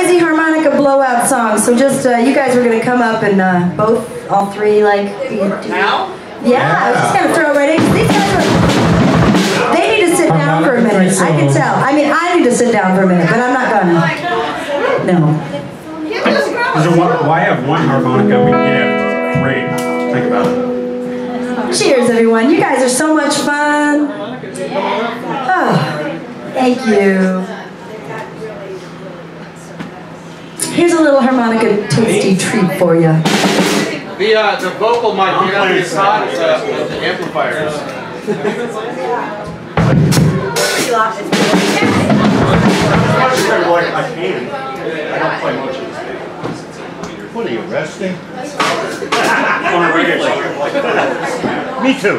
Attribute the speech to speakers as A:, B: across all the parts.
A: crazy harmonica blowout song. So just you guys were gonna come up and all three like.
B: Now?
A: Yeah, I was just gonna throw it right in. These guys are. They need to sit down for a minute. I can tell. I mean, I need to sit down for a minute, but I'm not gonna. No.
C: Why have one harmonica when you have three? Think about it.
A: Cheers, everyone. You guys are so much fun. Oh, thank you. Here's a little harmonica tasty treat for you.
B: The vocal mic, you know, it's hot as the amplifiers.
C: I can. I don't play much of this.
D: What are you, resting?
C: On a radio show.
D: Me too.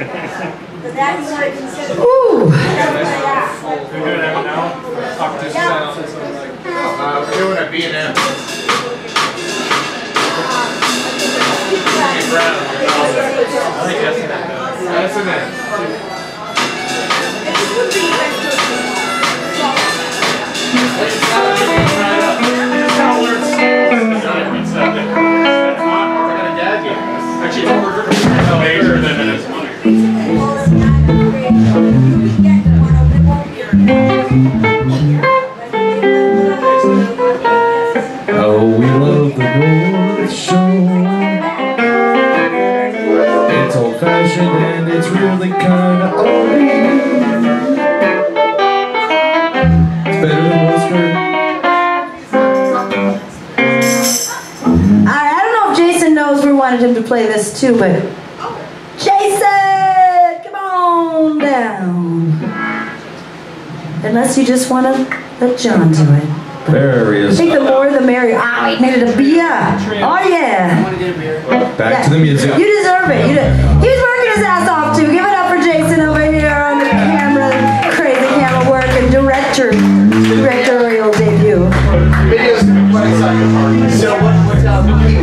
A: Ooh.
C: We're doing that now?
B: We're doing a B&M. That's in it. Actually, we're major than it is money.
E: Oh, we love the North Shore. It's old-fashioned and it's really kinda old. It's better than Worcester.
A: I don't know if Jason knows we wanted him to play this too, but Jason, come on down. Unless you just want to let John do it.
E: There he
A: I
E: is.
A: think the more the merrier. Ah, he needed a beer. Oh yeah.
E: Back to the music.
A: You deserve it. He was working his ass off too. Give it up for Jason over here on the camera, crazy camera work and directorial debut.
B: So what's up?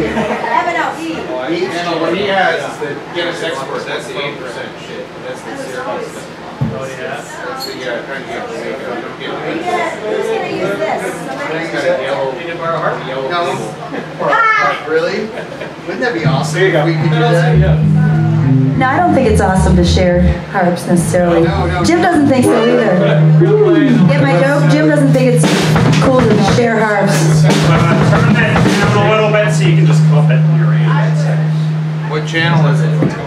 B: What he has is the Guinness export. That's the 8% shit. That's the 0% stuff. Oh yeah. That's the trying to get Jamaica. Don't get
A: Who's gonna use this?
B: He's got a yellow. He did borrow heart. Yellow.
F: No. Really? Wouldn't that be awesome?
C: There you go.
F: If we could do that?
A: No, I don't think it's awesome to share harps necessarily.
F: No.
A: Jim doesn't think so either. Get my joke? Jim doesn't think it's cool to share harps.
C: Turn that down a little bit so you can just clip it in your hand.
B: What channel is it?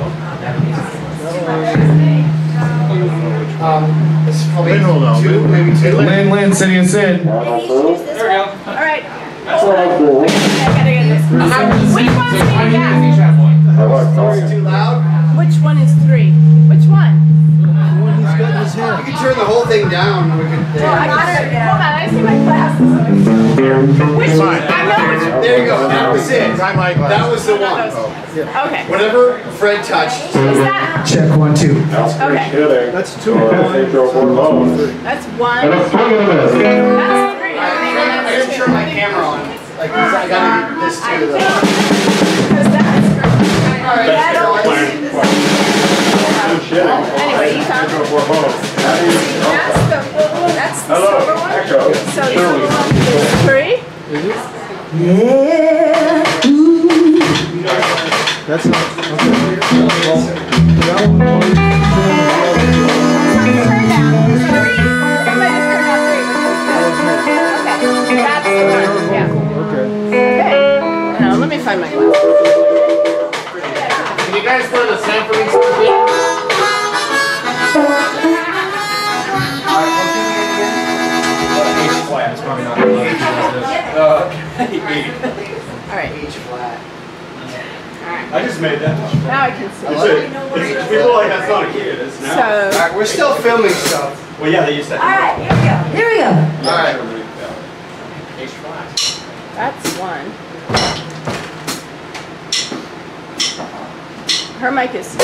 F: It's probably
D: Hold on.
F: maybe two.
E: Land, City and Sid.
B: There we go.
G: Alright.
B: That's
G: I gotta get this. Which one's three?
B: each have one.
F: Too loud?
G: Which one is three? Which one?
F: You could turn the whole thing down. We could.
G: Hold on, I see my glasses. Which one? I know which one.
F: There you go. That was it. That was the one.
G: Okay.
F: Whatever Fred touched.
G: Is that?
E: Check 1, 2.
G: Okay.
D: That's two.
G: That's one. That's three.
F: I didn't turn my camera on. Like, I gotta do this too, though.
G: Because that's. Alright, that always. Anyway, you found it. That's the silver one. So the silver one is three.
A: Yeah. Ooh.
D: That's not. Okay.
G: Turn down. Three. Everybody just turn down three. Okay. That's the one. Yeah.
D: Okay.
G: Okay. Now let me find my glasses.
B: Can you guys play the sampling stuff?
C: It's probably not
G: Alright.
F: H flat.
C: I just made that.
G: Now I can see.
C: It's people like that's not a kid. It's now.
G: So.
F: Alright, we're still filming stuff.
C: Well, yeah, they used to.
A: Alright, here we go.
F: Alright.
B: H flat.
G: That's one. Her mic is.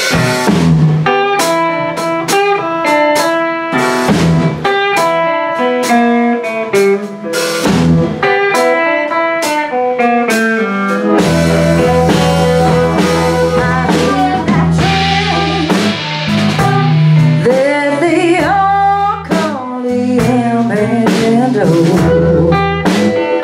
A: That they all call the Amanda.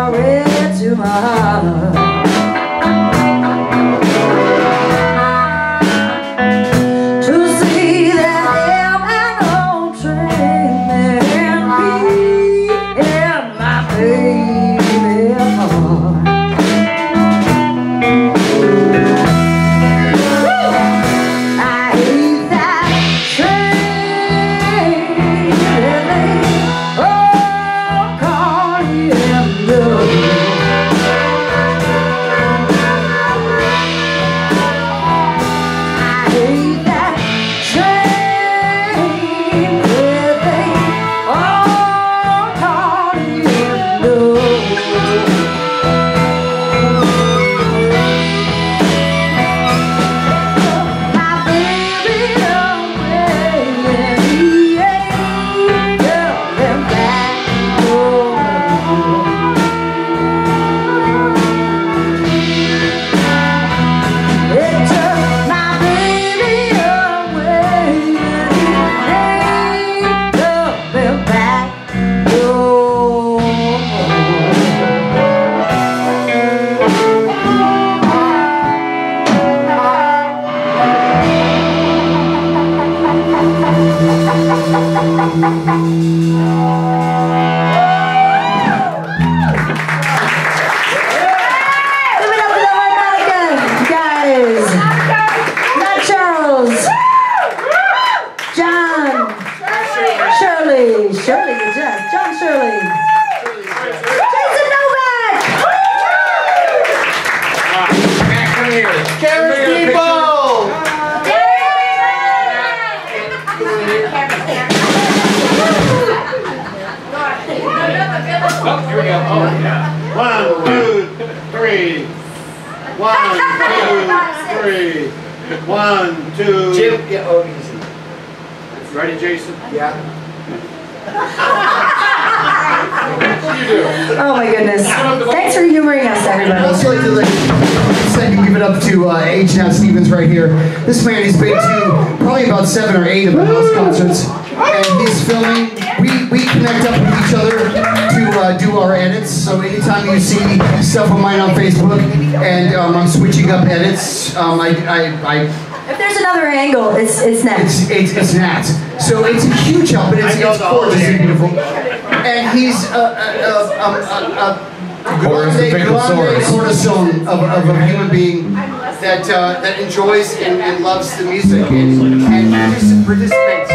A: story to my heart. To see that M&O train and be in my baby's heart. I hate that train that they all call M&O. Shirley, John Shirley. Jason Novak.
B: Matt, come here.
F: Karen Depot!
B: Oh, here we go. Oh, yeah.
D: 1, 2, 3. 1, 2, 3. 1, 2.
F: Jim, yeah, oh, easy.
D: Ready, Jason?
F: Yeah.
A: Oh my goodness. Thanks for humoring us,
H: I'd
A: everybody.
H: also like to give it up to H. Nat Stevens right here. This man has been to probably about 7 or 8 of the house concerts, and he's filming. We connect up with each other to do our edits. So anytime you see stuff of mine on Facebook, and I'm switching up edits,
A: If there's another angle, it's next.
H: it's Nat. So it's a huge help, and it's gorgeous and beautiful. And he's grande corazon of a human being that enjoys and loves the music and participates.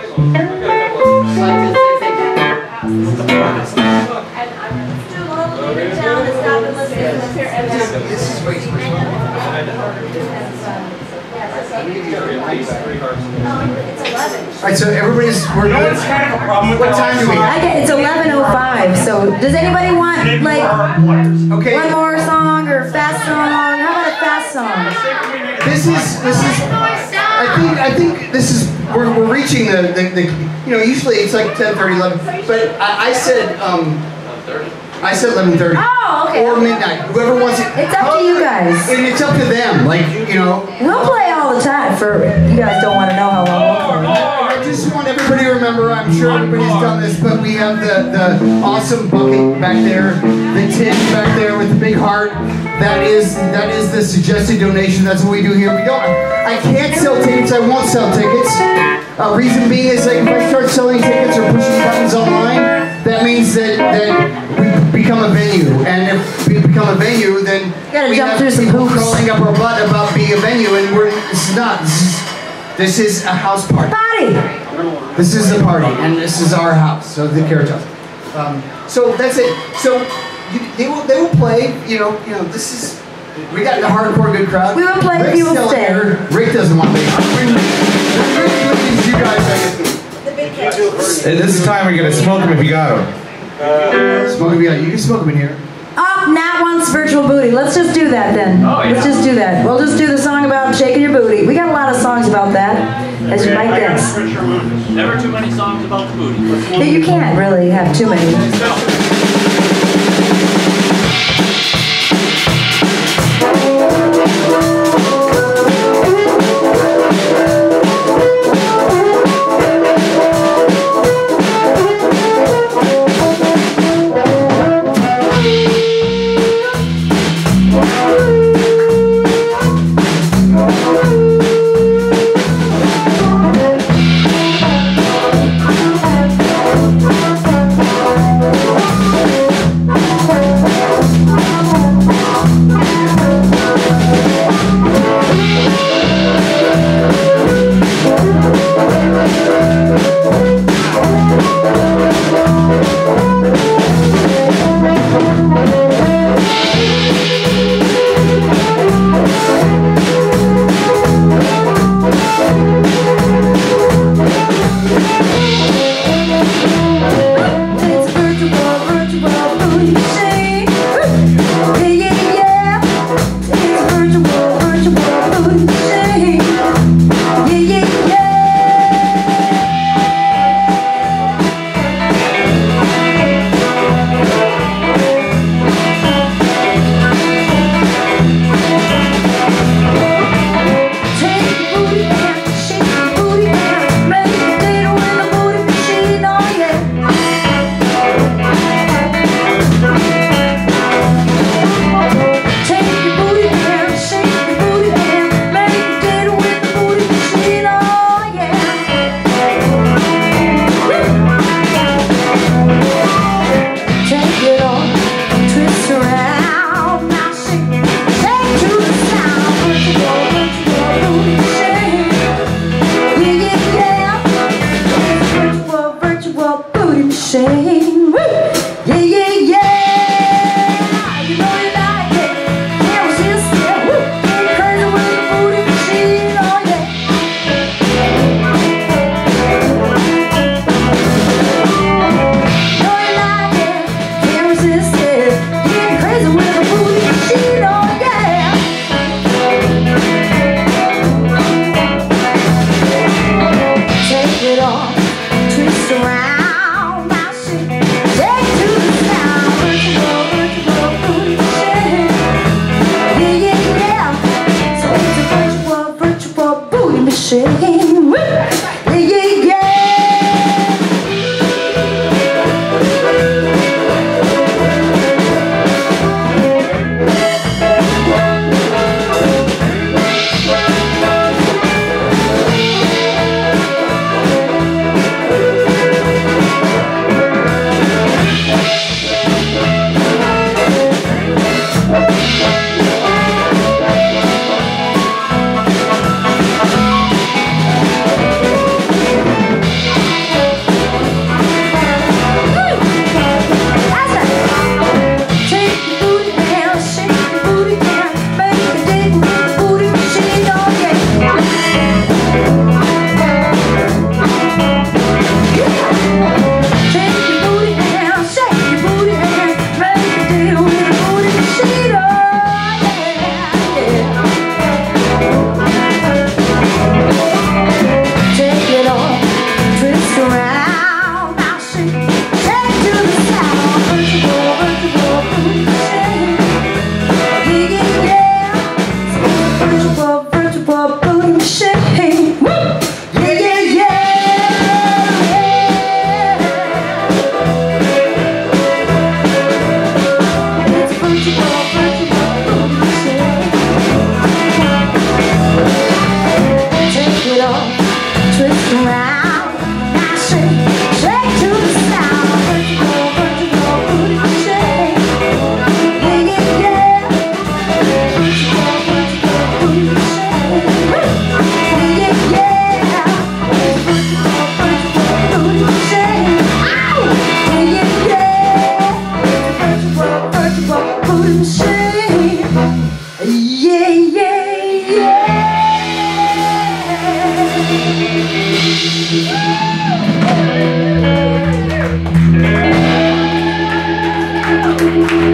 H: Alright, so everybody's we're good.
C: It's kind of a problem with
H: What time do we have?
A: It's 11:05. So does anybody want like
H: Okay.
A: one more song or fast song? How about a fast song?
H: This is I think this is we're reaching the usually it's like 10:30, 11, but I said 11:30.
A: Oh, okay.
H: Or midnight. Whoever wants it.
A: It's up to you guys.
H: And it's up to them. Like,
A: We'll play all the time. For you guys don't want to know how long we'll play.
H: I just want everybody to remember, I'm sure everybody's done this, but we have the awesome bucket back there, the tin back there with the big heart. That is the suggested donation. That's what we do here. I can't sell tickets. I won't sell tickets. Reason being is like if I start selling tickets or pushing buttons online, that means that we become a venue, and if we become a venue, then we have people crawling up our butt about being a venue, and this is a house party. This is a party, and this is our house, so the Carrot Top. So that's it. So they will play. This is. We got the hardcore good crowd.
A: We will play if you will stay.
H: Rick doesn't want to be. You guys,
E: Hey, this is time we're gonna smoke them if you got them.
H: Smoke them, yeah. You can smoke them in here.
A: Oh, Nat wants virtual booty. Let's just do that then. Let's just do that. We'll just do the song about shaking your booty. We got a lot of songs about that, as you might guess.
C: Never too many songs about the booty.
A: You can't really have too many.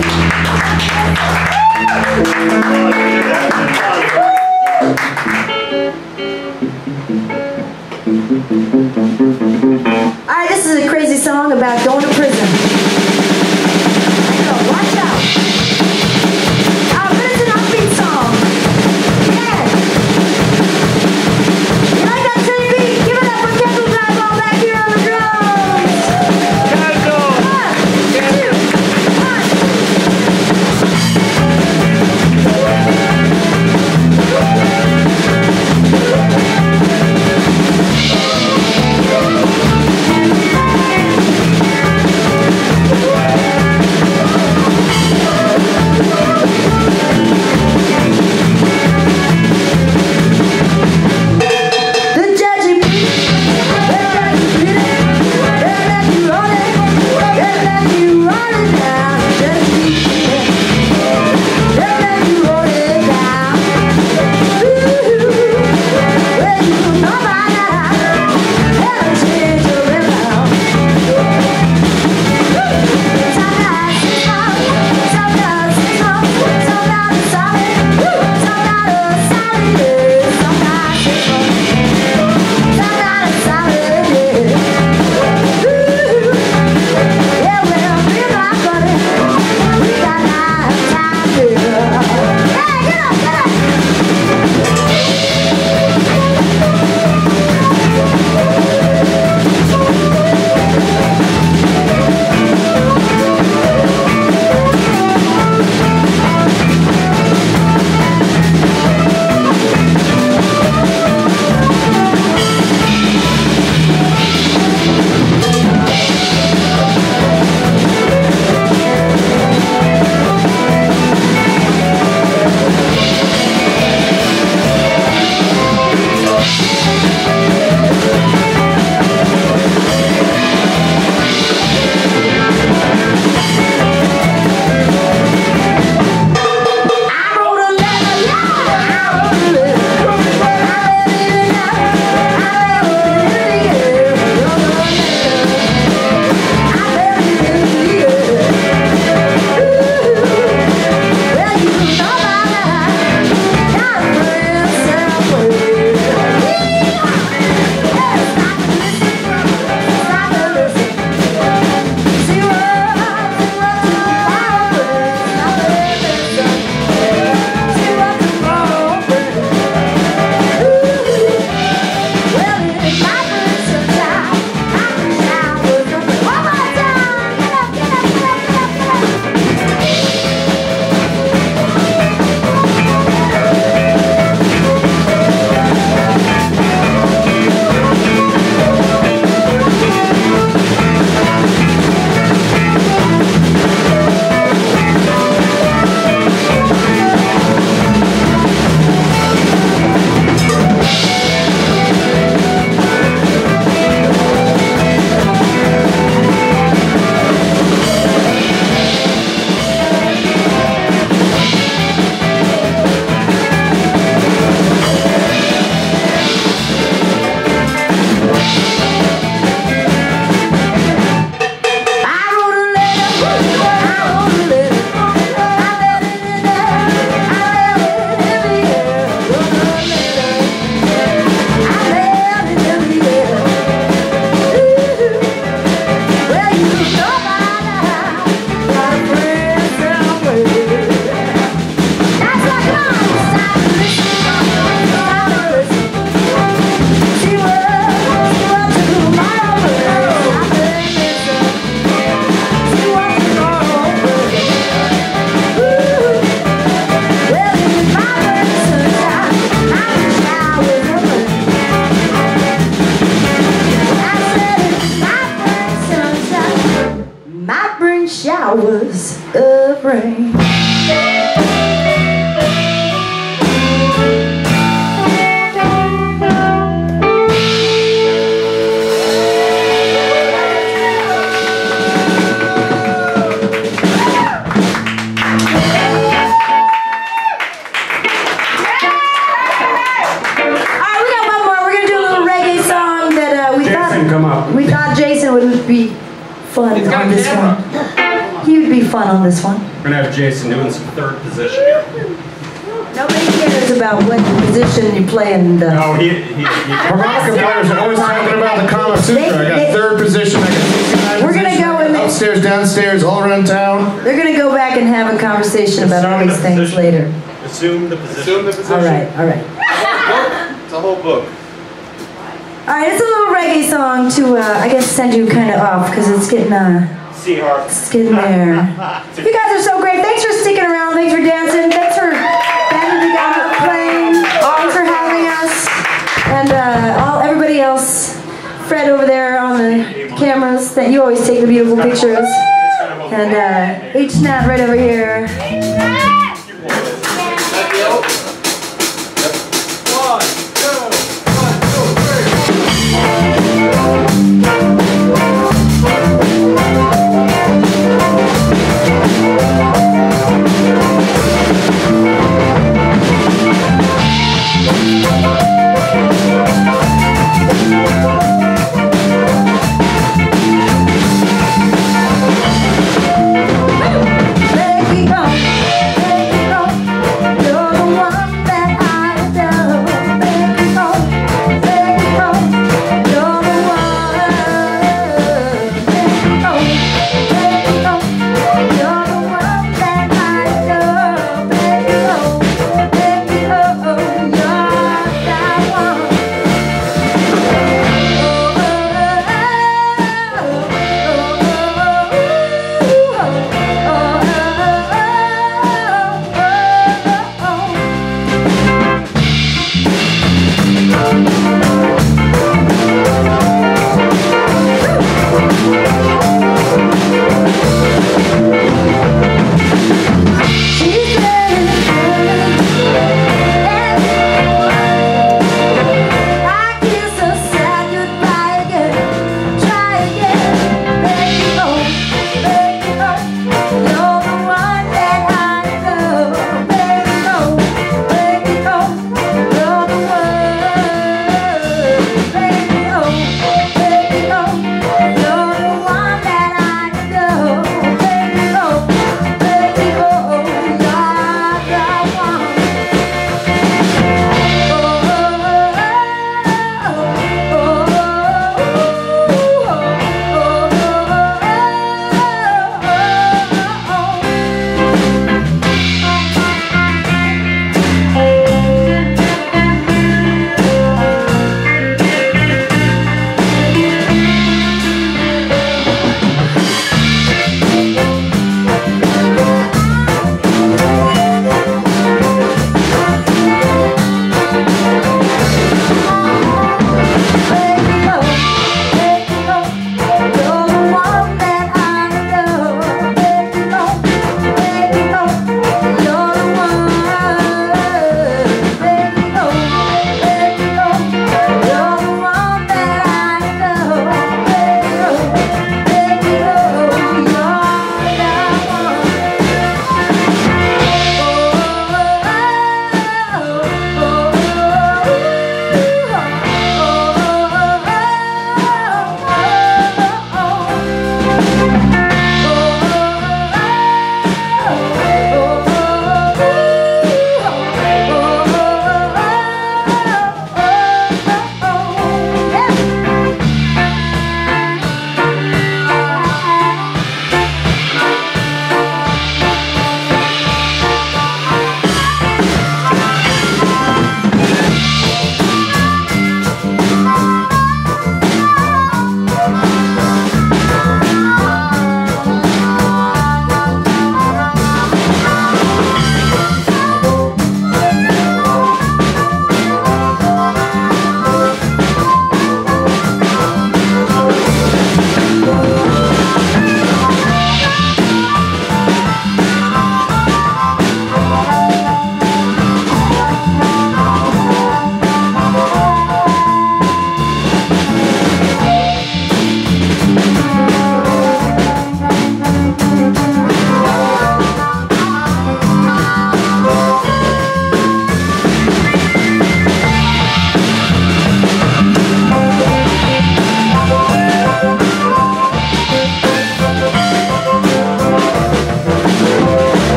A: Alright, this is a crazy song about going to prison. So watch out. But it's an upbeat song. Yeah. You like that silly beat? Give it up for Kendall Gladwell back here on the drums. Kendall. 3 showers of rain. We thought Jason would be fun on this one. He would be fun on this one.
C: We're gonna have Jason doing some third position here.
A: Nobody cares about what position you play in the...
C: No, he
E: Harmonica players are always talking about the Kama Sutra. I got third position, I got 69
A: We're gonna go in the...
E: upstairs, downstairs, all around town.
A: They're gonna go back and have a conversation about all these things later.
C: Assume the position.
B: Assume the position.
A: All right, all right.
B: It's a whole book.
A: All right, it's a little reggae song to, I guess, send you kind of off because it's getting,
C: C harp.
A: it's getting there. You guys are so great. Thanks for sticking around. Thanks for dancing. Thanks for banding together, playing. Thanks for having us. And everybody else. Fred over there on the cameras. That you always take the beautiful pictures. And H Nat right over here. Let it be gone.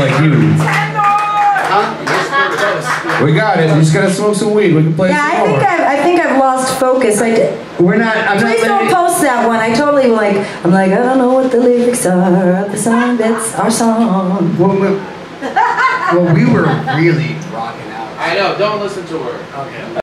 E: like you. We got it. You just gotta smoke some weed. We can play
A: Yeah,
E: some more.
A: I think I've lost focus.
H: We're not. I'm
A: Please
H: not
A: don't post that one. I totally I'm like, I don't know what the lyrics are of the song that's our song.
H: Well, we were really rocking out.
B: I know, don't listen to her.
H: Okay.